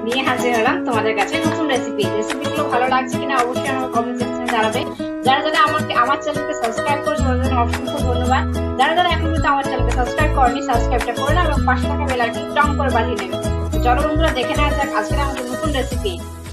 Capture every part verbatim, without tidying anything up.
নিয়ে হাজির হলাম তোমাদের কাছে নতুন রেসিপি। রেসিপিগুলো ভালো লাগছে কিনা অবশ্যই আমার কমেন্ট সেকশনে জানাবে। যারা যারা আমাকে আমার চ্যানেলকে সাবস্ক্রাইব করেছে তাদের জন্য অসংখ্য ধন্যবাদ। যারা যারা এখন কিন্তু আমার চ্যানেলকে সাবস্ক্রাইব করেনি সাবস্ক্রাইবটা করে নাও এবং পাশে থাকা বেল আইকনটি টান করে বাজিয়ে নেবে। চলো বন্ধুরা দেখে নেওয়া যাক আজকে আমাদের নতুন recipe.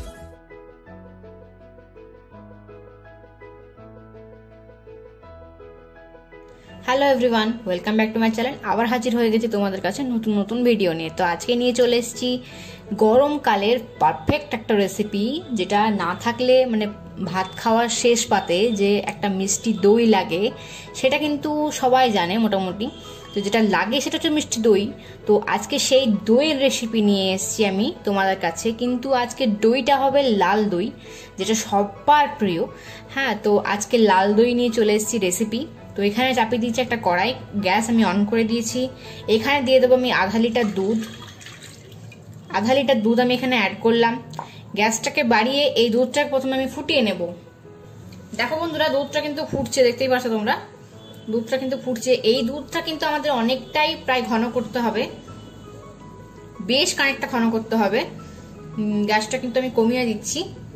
Hello everyone, welcome back to my channel. আবার হাজির হয়ে গেছি তোমাদের কাছে নতুন নতুন ভিডিও নিয়ে। তো আজকে নিয়ে চলে এসেছি গরমকালের পারফেক্ট একটা রেসিপি, যেটা না থাকলে মানে ভাত খাওয়ার শেষ পাতে যে একটা মিষ্টি দই লাগে সেটা কিন্তু সবাই জানে মোটামুটি। তো যেটা লাগে সেটা হচ্ছে মিষ্টি দই। তো আজকে সেই দইয়ের রেসিপি নিয়ে এসেছি আমি তোমাদের কাছে, কিন্তু আজকে দইটা হবে লাল দই, যেটা সবার প্রিয়। হ্যাঁ, তো আজকে লাল দই নিয়ে চলে এসেছি রেসিপি। তো এখানে চাপিয়ে দিয়েছি একটা কড়াই, গ্যাস আমি অন করে দিয়েছি। এখানে দিয়ে দেবো আমি আধা লিটার দুধ। আধা লিটার দুধ আমি এখানে অ্যাড করলাম। গ্যাসটাকে বাড়িয়ে এই দুধটাকে প্রথমে আমি ফুটিয়ে নেব। দেখো বন্ধুরা, দুধটা কিন্তু ফুটছে, দেখতেই পাচ্ছ তোমরা, দুধটা কিন্তু ফুটছে। এই দুধটা কিন্তু আমাদের অনেকটাই প্রায় ঘন করতে হবে, বেশ খানিকটা ঘন করতে হবে। গ্যাসটা কিন্তু আমি কমিয়ে দিচ্ছি।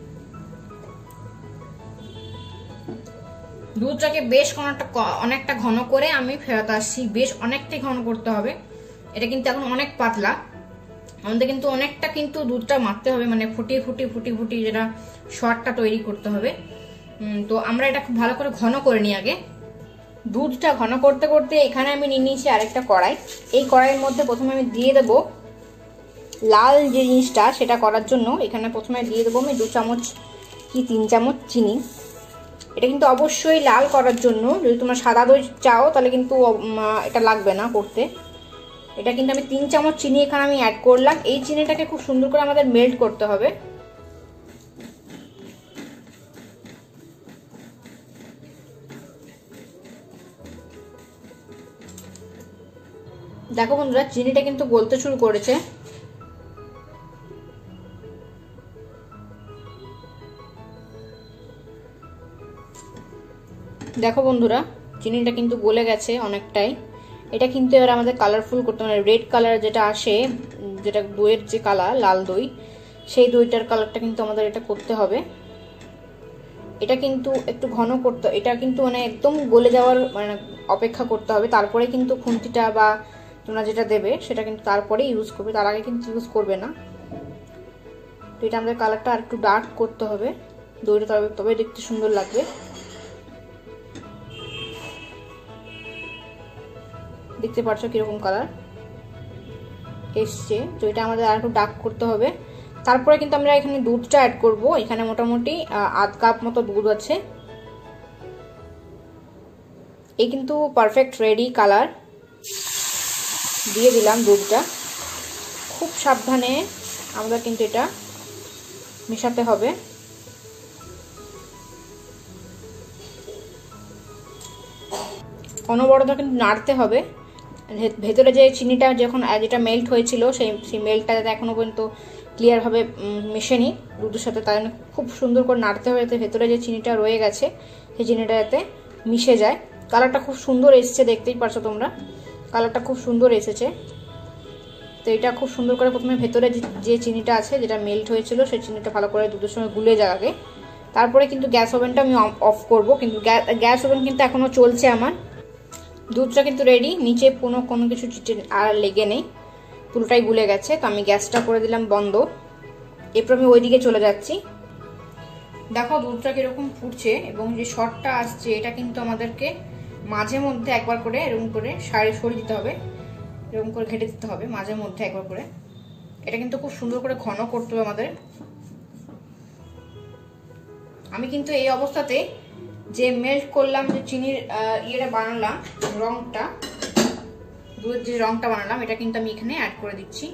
দুধটাকে বেশ অনেকটা ঘন করে আমি ফেরত আসছি। বেশ অনেকটাই ঘন করতে হবে, এটা কিন্তু এখন অনেক পাতলা। আমাদের কিন্তু অনেকটা কিন্তু দুধটা মারতে হবে, মানে ফুটিয়ে ফুটিয়ে ফুটিয়ে ফুটিয়ে যেটা শর্টটা তৈরি করতে হবে। তো আমরা এটা খুব ভালো করে ঘন করে নিই আগে। দুধটা ঘন করতে করতে এখানে আমি নিয়ে নিয়েছি আরেকটা কড়াই। এই কড়াইয়ের মধ্যে প্রথমে আমি দিয়ে দেবো লাল যে জিনিসটা সেটা করার জন্য এখানে প্রথমে দিয়ে দেবো আমি দু চামচ কি তিন চামচ চিনি। এটা কিন্তু অবশ্যই লাল করার জন্য, যদি তোমরা সাদা দই চাও তাহলে কিন্তু এটা লাগবে না করতে। এটা কিন্তু আমি তিন চামচ চিনি এখানে আমি অ্যাড করলাম। এই চিনিটাকে খুব সুন্দর করে আমাদের মেল্ট করতে হবে। দেখো বন্ধুরা, চিনিটা কিন্তু গলতে শুরু করেছে। দেখো বন্ধুরা, চিনিটা কিন্তু গলে গেছে অনেকটাই। এটা কিন্তু এবার আমাদের কালারফুল করতে হবে, রেড কালার যেটা আসে, যেটা দইয়ের যে কালার লাল দই, সেই দইটার কালারটা কিন্তু আমাদের এটা করতে হবে। এটা কিন্তু একটু ঘন করতে, এটা কিন্তু মানে একদম গলে যাওয়ার মানে অপেক্ষা করতে হবে, তারপরে কিন্তু খুন্তিটা বা তোমরা যেটা দেবে সেটা কিন্তু তারপরে ইউজ করবে, তার আগে কিন্তু ইউজ করবে না। তো এটা আমাদের কালারটা আর একটু ডার্ক করতে হবে, দইটা তবে তবে দেখতে সুন্দর লাগবে। দেখতে পাচ্ছ কিরকম কালার এসছে। তো এটা আমাদের আর একটু ডার্ক করতে হবে। তারপরে কিন্তু আমরা এখানে দুধটা অ্যাড করব। এখানে মোটামুটি আধ কাপ মতো দুধ আছে। এই কিন্তু পারফেক্ট রেডি কালার। দিয়ে দিলাম দুধটা। খুব সাবধানে আমরা কিন্তু এটা মেশাতে হবে। অনবরত কিন্তু নাড়তে হবে। ভেতরে যে চিনিটা যখন যেটা মেল্ট হয়েছিল সেই সেই মেল্টটা যাতে এখনো পর্যন্ত ক্লিয়ারভাবে মেশেনি দুধের সাথে, তাই জন্য খুব সুন্দর করে নাড়তে হবে যাতে ভেতরে যে চিনিটা রয়ে গেছে সেই চিনিটা যাতে মিশে যায়। কালারটা খুব সুন্দর এসেছে, দেখতেই পারছো তোমরা, কালারটা খুব সুন্দর এসেছে। তো এটা খুব সুন্দর করে প্রথমে ভেতরে যে চিনিটা আছে যেটা মেল্ট হয়েছিল সেই চিনিটা ভালো করে দুধের সঙ্গে গুলে যায় আগে। তারপরে কিন্তু গ্যাস ওভেনটা আমি অফ করব, কিন্তু গ্যাস ওভেন কিন্তু এখনও চলছে আমার। দুধটা কিন্তু রেডি, নিচে কোনো কোনো কিছু আর লেগে নেই, পুরোটাই গুলে গেছে। তো আমি গ্যাসটা করে দিলাম বন্ধ। এরপর আমি ওইদিকে চলে যাচ্ছি। দেখো দুধটা কিরকম ফুটছে এবং যে শর্টটা আসছে এটা কিন্তু আমাদেরকে মাঝে মধ্যে একবার করে এরকম করে সারি সরিয়ে দিতে হবে, এরকম করে ঘেটে দিতে হবে মাঝে মধ্যে একবার করে। এটা কিন্তু খুব সুন্দর করে ঘন করতে হবে আমাদের। আমি কিন্তু এই অবস্থাতে যে মেল্ট করলাম, যে চিনির ইয়েটা বানালাম, রংটা, দুধের যে রংটা বানালাম, এটা কিন্তু আমি এখানে অ্যাড করে দিচ্ছি।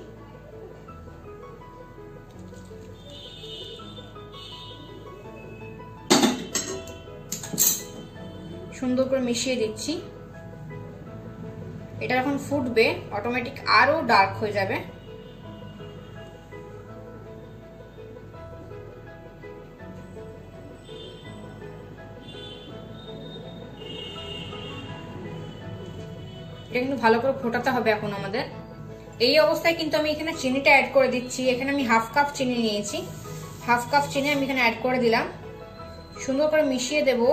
সুন্দর করে মিশিয়ে দিচ্ছি। এটা যখন ফুটবে অটোমেটিক আরো ডার্ক হয়ে যাবে। এটা কিন্তু ভালো করে ফোটাতে হবে এখন আমাদের। এই অবস্থায় কিন্তু আমি এখানে চিনিটা অ্যাড করে দিচ্ছি। এখানে আমি হাফ কাপ চিনি নিয়েছি, হাফ কাপ চিনি আমি এখানে অ্যাড করে দিলাম। সুন্দর করে মিশিয়ে দেব।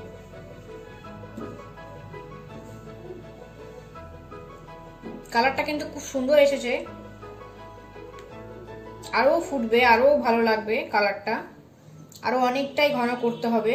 কালারটা কিন্তু খুব সুন্দর এসেছে, আরো ফুটবে, আরো ভালো লাগবে কালারটা, আরো অনেকটাই ঘন করতে হবে।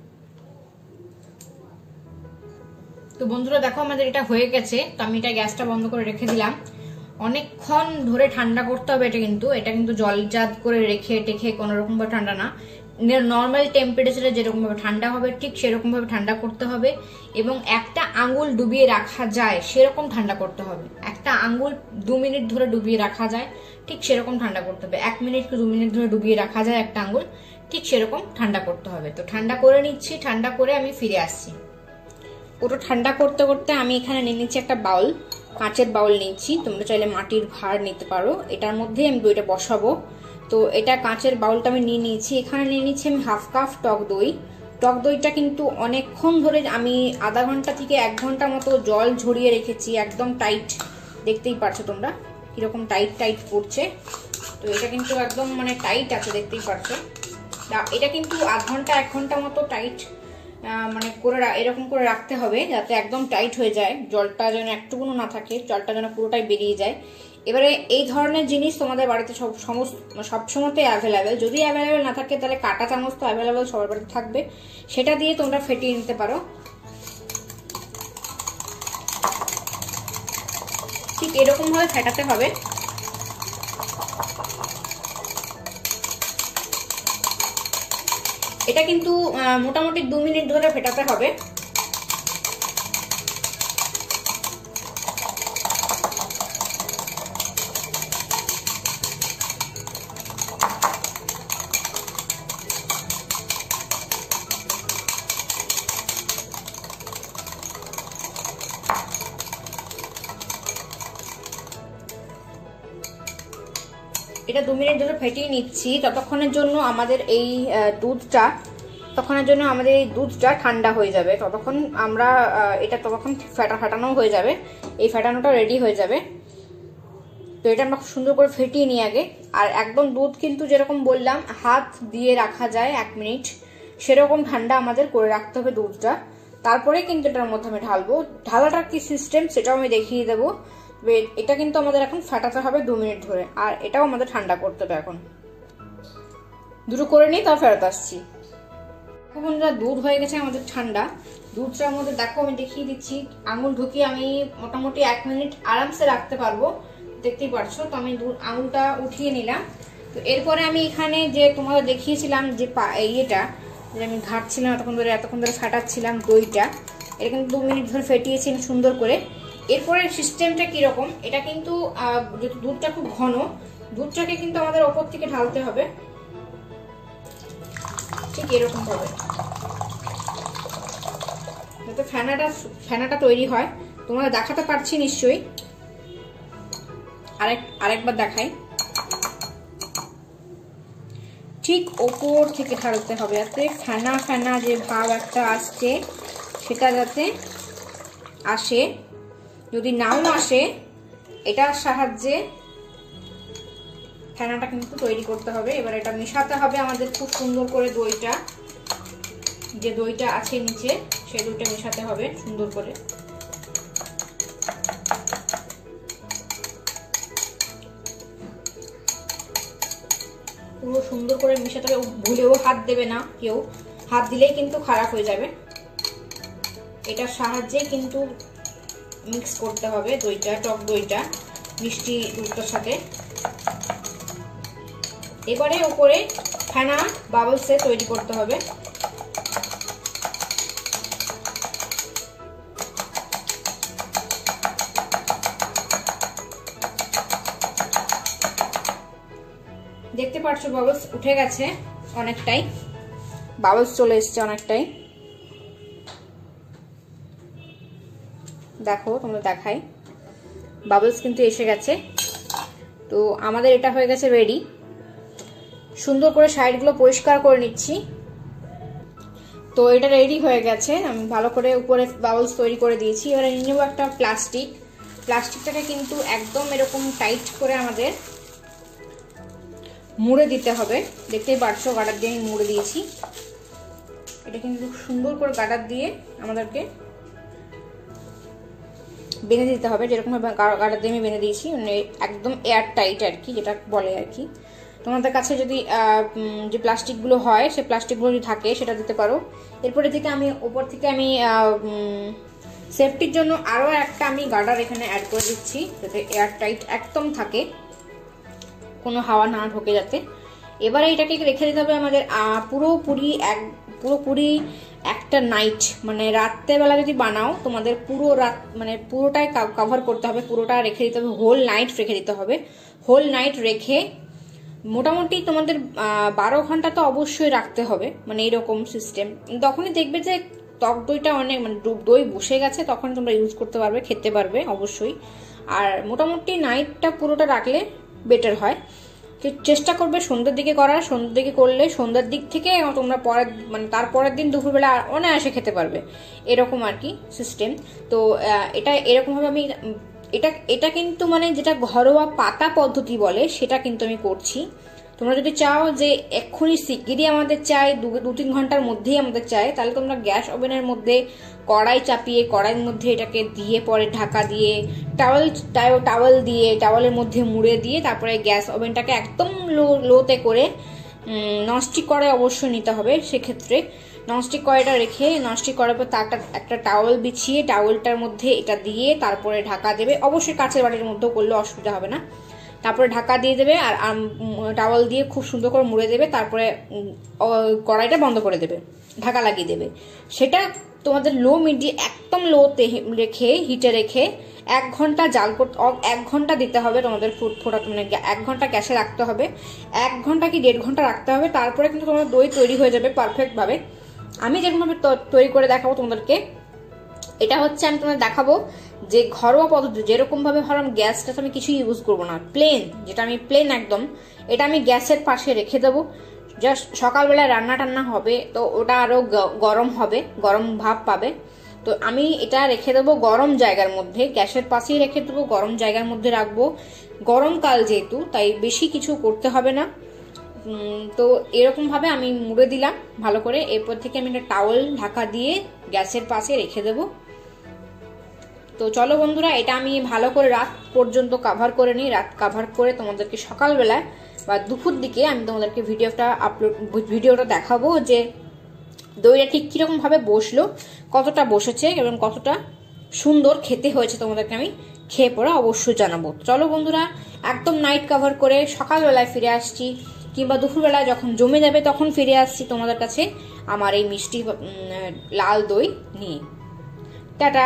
তো বন্ধুরা দেখো আমাদের এটা হয়ে গেছে। তো আমি এটা গ্যাসটা বন্ধ করে রেখে দিলাম। অনেকক্ষণ ধরে ঠান্ডা করতে হবে এটা, কিন্তু এটা কিন্তু জলজাত করে রেখে টেখে কোনো রকম ভাবে ঠান্ডা না, নর্মাল টেম্পারেচারে যেরকম ভাবে ঠান্ডা হবে ঠিক সেরকম ভাবে ঠান্ডা করতে হবে। এবং একটা আঙ্গুল ডুবিয়ে রাখা যায় সেরকম ঠান্ডা করতে হবে। একটা আঙ্গুল দু মিনিট ধরে ডুবিয়ে রাখা যায় ঠিক সেরকম ঠান্ডা করতে হবে। এক মিনিট কি দু মিনিট ধরে ডুবিয়ে রাখা যায় একটা আঙ্গুল, ঠিক সেরকম ঠান্ডা করতে হবে। তো ঠান্ডা করে নিচ্ছি, ঠান্ডা করে আমি ফিরে আসছি। ওটা ঠান্ডা করতে করতে আমি এখানে নিয়ে নিচ্ছি একটা বাউল, কাঁচের বাউল নিচ্ছি, তোমরা চাইলে মাটির ভাঁড় নিতে পারো। এটার মধ্যে আমি দইটা বসাবো। তো এটা কাঁচের বাউলটা আমি নিয়ে নিয়েছি। এখানে নিয়ে নিচ্ছি আমি হাফ কাপ টক দই। টক দইটা কিন্তু অনেকক্ষণ ধরে আমি আধা ঘন্টা থেকে এক ঘন্টা মতো জল ঝরিয়ে রেখেছি, একদম টাইট, দেখতেই পারছো তোমরা কিরকম টাইট টাইট পড়ছে। তো এটা কিন্তু একদম মানে টাইট আছে, দেখতেই পারছো। এটা কিন্তু আধ ঘন্টা এক ঘন্টা মতো টাইট মানে করে এরকম করে রাখতে হবে, যাতে একদম টাইট হয়ে যায়, জলটা যেন একটুকুনো না থাকে, জলটা যেন পুরোটাই বেরিয়ে যায়। এবারে এই ধরনের জিনিস তোমাদের বাড়িতে সব সমস্ত সবসময়তেই অ্যাভেলেবেল। যদি অ্যাভেলেবেল না থাকে তাহলে কাঁটা চামচ তো অ্যাভেলেবেল সবার বাড়িতে থাকবে, সেটা দিয়ে তোমরা ফেটিয়ে নিতে পারো। ঠিক এরকম ভাবে ফেটাতে হবে। এটা কিন্তু মোটামুটি দু মিনিট ধরে ফেটাতে হবে। এটা দু মিনিট ধরে ফেটিয়ে নিচ্ছি। ততক্ষণের জন্য আমাদের এই দুধটা ততক্ষণের জন্য আমাদের এই দুধটা ঠান্ডা হয়ে যাবে। ততক্ষণ আমরা এটা ততক্ষণ ফেটা ফাটানো হয়ে যাবে, এই ফেটানোটা রেডি হয়ে যাবে। তো এটা আমরা সুন্দর করে ফেটিয়ে নিই আগে। আর একদম দুধ কিন্তু যেরকম বললাম হাত দিয়ে রাখা যায় এক মিনিট, সেরকম ঠান্ডা আমাদের করে রাখতে হবে দুধটা। তারপরে কিন্তু এটার মধ্যে আমি ঢালবো। ঢালাটার কি সিস্টেম সেটাও আমি দেখিয়ে দেবো। এটা কিন্তু আমাদের এখন ফাটাতে হবে দু মিনিট ধরে, আর এটাও আমাদের ঠান্ডা করতে হবে। এখন দুটো করে নিই, তাও ফেরত আসছি। বন্ধুরা দুধ হয়ে গেছে আমাদের ঠান্ডা। দুধটার মধ্যে দেখো আমি দেখিয়ে দিচ্ছি, আঙুল ঢুকিয়ে আমি মোটামুটি এক মিনিট আরামসে রাখতে পারবো, দেখতেই পারছো। তো আমি দুধ আঙুলটা উঠিয়ে নিলাম। তো এরপরে আমি এখানে যে তোমাদের দেখিয়েছিলাম যে ইয়েটা যে আমি ঘাটছিলাম এতক্ষণ ধরে এতক্ষণ ধরে ফাটাচ্ছিলাম দইটা, এটা কিন্তু দু মিনিট ধরে ফেটিয়েছি সুন্দর করে। এরপরে সিস্টেমটা কিরকম, এটা কিন্তু যেহেতু দুধটা খুব ঘন, দুধটাকে কিন্তু আমাদের ওপর থেকে ঢালতে হবে ঠিক এরকম ভাবে, যাতে ফেনাটা ফেনাটা তৈরি হয়। তোমরা দেখাতে পারছি নিশ্চয়ই, আরেক আরেকবার দেখাই। ঠিক ওপর থেকে ঢালতে হবে, যাতে ফেনা ফেনা যে ভাব একটা আসছে সেটা যাতে আসে। যদি নাও আসে এটার সাহায্যে ফেনাটা কিন্তু তৈরি করতে হবে। এবার এটা মেশাতে হবে আমাদের খুব সুন্দর করে, দইটা যে দইটা আছে নিচে সেই দইটা মেশাতে হবে সুন্দর করে। পুরো সুন্দর করে মেশাতে হবে, ভুলেও হাত দেবে না কেউ, হাত দিলেই কিন্তু খারাপ হয়ে যাবে। এটার সাহায্যে কিন্তু মিক্স করতে হবে দইটা, টক দইটা মিষ্টি দুধটার সাথে। এবারে উপরে ফেনা বাবলসে তৈরি করতে হবে। দেখতে পাচ্ছো বাবলস উঠে গেছে অনেকটাই, বাবলস চলে এসছে অনেকটাই। দেখো তোমরা দেখাই, বাবলস কিন্তু এসে গেছে। তো আমাদের এটা হয়ে গেছে রেডি। সুন্দর করে সাইডগুলো পরিষ্কার করে নিচ্ছি। তো এটা রেডি হয়ে গেছে, আমি ভালো করে উপরে বাবলস তৈরি করে দিয়েছি। এবারে নিয়ে নেবো একটা প্লাস্টিক, প্লাস্টিকটাকে কিন্তু একদম এরকম টাইট করে আমাদের মুড়ে দিতে হবে। দেখতেই পারছো গার্ডার দিয়ে আমি মুড়ে দিয়েছি। এটা কিন্তু সুন্দর করে গার্ডার দিয়ে আমাদেরকে বেঁধে দিতে হবে, যেরকম ভাবে গার্ডার দিয়ে আমি বেঁধে দিয়েছি, মানে একদম এয়ার টাইট আর কি, যেটা বলে আর কি। তোমাদের কাছে যদি যে প্লাস্টিকগুলো হয় সে প্লাস্টিকগুলো যদি থাকে সেটা দিতে পারো। এরপরে থেকে আমি ওপর থেকে আমি সেফটির জন্য আরও একটা আমি গার্ডার এখানে অ্যাড করে দিচ্ছি, যাতে এয়ার টাইট একদম থাকে, কোনো হাওয়া না ঢোকে যাতে। এবারে এটাকে রেখে দিতে হবে আমাদের পুরোপুরি এক পুরোপুরি একটা নাইট, মানে রাত্রেবেলা যদি বানাও তোমাদের পুরো রাত মানে পুরোটাই কভার করতে হবে, পুরোটা রেখে দিতে হবে, হোল নাইট রেখে দিতে হবে। হোল নাইট রেখে মোটামুটি তোমাদের বারো ঘন্টা তো অবশ্যই রাখতে হবে, মানে এইরকম সিস্টেম। তখনই দেখবে যে টক দইটা অনেক মানে দই বসে গেছে, তখন তোমরা ইউজ করতে পারবে, খেতে পারবে অবশ্যই। আর মোটামুটি নাইটটা পুরোটা রাখলে বেটার হয়। চেষ্টা করবে সন্ধ্যের দিকে করার, সন্ধ্যের দিকে করলে সন্ধ্যার দিক থেকে তোমরা পরের মানে তারপরের দিন দুপুরবেলা অনায়াসে খেতে পারবে, এরকম আর কি সিস্টেম। তো এটা এরকমভাবে আমি এটা এটা কিন্তু মানে যেটা ঘরোয়া পাতা পদ্ধতি বলে সেটা কিন্তু আমি করছি। তোমরা যদি চাও যে এক্ষুনি শিগগিরই আমাদের চাই, দু তিন ঘন্টার মধ্যেই আমাদের চাই, তাহলে তোমরা গ্যাস ওভেনের মধ্যে কড়াই চাপিয়ে কড়াইয়ের মধ্যে এটাকে দিয়ে পরে ঢাকা দিয়ে টাওয়েল টাওয়েল দিয়ে টাওয়েলের মধ্যে মুড়ে দিয়ে তারপরে গ্যাস ওভেনটাকে একদম লো লোতে করে ননস্টিক কড়াই অবশ্যই নিতে হবে। সেক্ষেত্রে ননস্টিক কড়াইটা রেখে ননস্টিক করার পর তারটা একটা টাওয়েল বিছিয়ে টাওয়েলটার মধ্যে এটা দিয়ে তারপরে ঢাকা দেবে। অবশ্যই কাঁচের বাটির মধ্যেও করলে অসুবিধা হবে না। তারপরে ঢাকা দিয়ে দেবে আর টাওয়েল দিয়ে খুব সুন্দর করে মুড়ে দেবে, তারপরে কড়াইটা বন্ধ করে দেবে, ঢাকা লাগিয়ে দেবে। সেটা তোমাদের লো মিডিয়াম একদম লোতে রেখে হিটে রেখে এক ঘন্টা জাল করতে এক ঘন্টা দিতে হবে তোমাদের ফুট ফোটা মানে এক ঘন্টা গ্যাসে রাখতে হবে, এক ঘন্টা কি দেড় ঘন্টা রাখতে হবে। তারপরে কিন্তু তোমার দই তৈরি হয়ে যাবে পারফেক্ট ভাবে। আমি যেরকমভাবে তৈরি করে দেখাবো তোমাদেরকে, এটা হচ্ছে আমি তোমাদের দেখাবো যে ঘরোয়া পদ্ধতি, যেরকম ভাবে ভাবলাম গ্যাসটা আমি কিছু ইউজ করবো না, প্লেন যেটা আমি প্লেন একদম, এটা আমি গ্যাসের পাশে রেখে দেবো। জাস্ট সকালবেলায় রান্না টান্না হবে তো ওটা আরো গরম হবে, গরম ভাব পাবে। তো আমি এটা রেখে দেবো গরম জায়গার মধ্যে, গ্যাসের পাশেই রেখে দেবো, গরম জায়গার মধ্যে রাখবো। গরমকাল যেহেতু, তাই বেশি কিছু করতে হবে না। তো এরকম ভাবে আমি মুড়ে দিলাম ভালো করে। এরপর থেকে আমি একটা টাওয়েল ঢাকা দিয়ে গ্যাসের পাশে রেখে দেবো। তো চলো বন্ধুরা, এটা আমি ভালো করে রাত পর্যন্ত কাভার করে নিই। রাত কাভার করে তোমাদেরকে সকালবেলায় বা দুপুর দিকে আমি তোমাদেরকে ভিডিওটা আপলোড ভিডিওটা দেখাবো যে দইটা ঠিক কিরকম ভাবে বসলো, কতটা বসেছে এবং কতটা সুন্দর খেতে হয়েছে তোমাদেরকে আমি খেয়ে পরে অবশ্যই জানাবো। চলো বন্ধুরা, একদম নাইট কাভার করে সকালবেলায় ফিরে আসছি, কিংবা দুপুরবেলায় যখন জমে যাবে তখন ফিরে আসছি তোমাদের কাছে আমার এই মিষ্টি লাল দই নিয়ে। টাটা।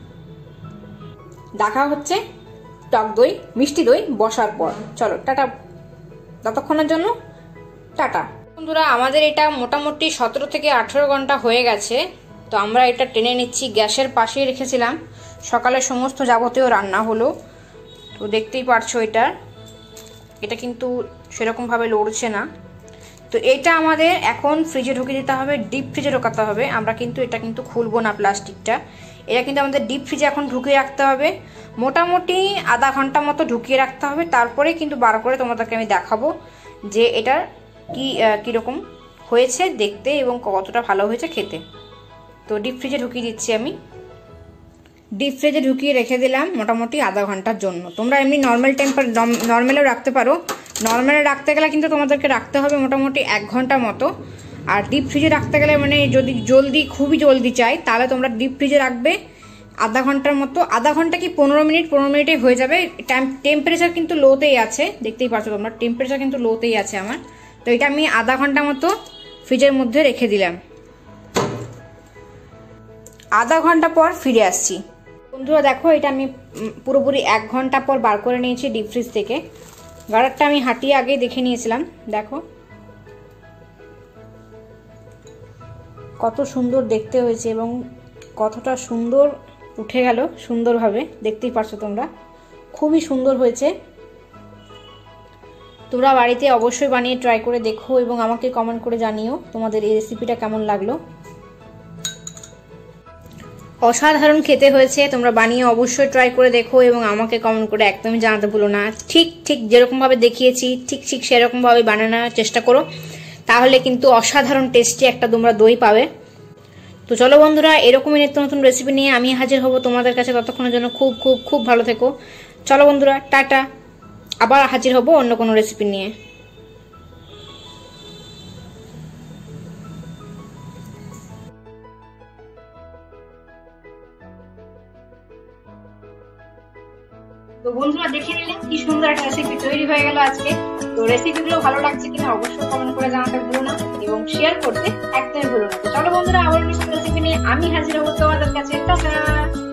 দেখা হচ্ছে টক দই মিষ্টি দই বসার পর। চলো টাটা, ততক্ষণের জন্য টাটা। বন্ধুরা, আমাদের এটা মোটামুটি সতেরো থেকে আঠেরো ঘন্টা হয়ে গেছে। তো আমরা এটা টেনে নিচ্ছি, গ্যাসের পাশেই রেখেছিলাম, সকালে সমস্ত যাবতীয় রান্না হলো। তো দেখতেই পারছো এটা এটা কিন্তু সেরকমভাবে লড়ছে না। তো এটা আমাদের এখন ফ্রিজে ঢুকিয়ে দিতে হবে, ডিপ ফ্রিজে ঢোকাতে হবে। আমরা কিন্তু এটা কিন্তু খুলবো না প্লাস্টিকটা, এটা কিন্তু আমাদের ডিপ ফ্রিজে এখন ঢুকিয়ে রাখতে হবে। মোটামুটি আধা ঘন্টা মতো ঢুকিয়ে রাখতে হবে, তারপরে কিন্তু বার করে তোমাদেরকে আমি দেখাবো যে এটা কি কীরকম হয়েছে দেখতে এবং কতটা ভালো হয়েছে খেতে। তো ডিপ ফ্রিজে ঢুকিয়ে দিচ্ছি আমি, ডিপ ফ্রিজে ঢুকিয়ে রেখে দিলাম মোটামুটি আধা ঘন্টার জন্য। তোমরা এমনি নর্মাল টেম্পার নর্মালেও রাখতে পারো, নর্মালে রাখতে গেলে কিন্তু তোমাদেরকে রাখতে হবে মোটামুটি এক ঘন্টা মতো। আর ডিপ ফ্রিজে রাখতে গেলে মানে যদি জলদি খুবই জলদি চাই তাহলে তোমরা ডিপ ফ্রিজে রাখবে আধা ঘন্টার মতো, আধা ঘন্টা কি পনেরো মিনিট পনেরো মিনিটে হয়ে যাবে। টেম্পারেচার কিন্তু লোতেই আছে, দেখতেই পাচ্ছ তোমরা টেম্পারেচার কিন্তু লোতেই আছে আমার। তো এটা আমি আধা ঘন্টা মতো ফ্রিজের মধ্যে রেখে দিলাম। আধা ঘন্টা পর ফিরে আসছি। বন্ধুরা দেখো, এটা আমি পুরোপুরি এক ঘন্টা পর বার করে নিয়েছি ডিপ ফ্রিজ থেকে। গাড়ারটা আমি হাঁটিয়ে আগেই দেখে নিয়েছিলাম, দেখো কত সুন্দর দেখতে হয়েছে এবং কতটা সুন্দর উঠে গেল সুন্দরভাবে, দেখতেই পারছো তোমরা, খুবই সুন্দর হয়েছে। তোমরা বাড়িতে অবশ্যই বানিয়ে ট্রাই করে দেখো এবং আমাকে কমেন্ট করে জানিও তোমাদের এই রেসিপিটা কেমন লাগলো। অসাধারণ খেতে হয়েছে। তোমরা বানিয়ে অবশ্যই ট্রাই করে দেখো এবং আমাকে কমেন্ট করে একদমই জানাতে ভুলো না। ঠিক ঠিক যেরকমভাবে দেখিয়েছি ঠিক ঠিক সেরকমভাবে বানানোর চেষ্টা করো, তাহলে কিন্তু অসাধারণ টেস্টি একটা তোমরা দই পাবে। তো চলো বন্ধুরা, এরকমই নিত্য নতুন রেসিপি নিয়ে আমি হাজির হব তোমাদের কাছে। ততক্ষণের জন্য খুব খুব খুব ভালো থেকো। চলো বন্ধুরা, টাটা। আবার হাজির হব অন্য কোনো রেসিপি নিয়ে। তো বন্ধুরা দেখে নিলে কি সুন্দর একটা রেসিপি তৈরি হয়ে গেল আজকে। তো রেসিপিগুলো ভালো লাগছে কিনা অবশ্যই কমেন্ট করে জানাতে ভুলো না এবং শেয়ার করতে একদমই ভুলো না। তো চলো বন্ধুরা, আবার নতুন রেসিপি নিয়ে আমি হাজির হব তোমাদের কাছে। টাটা।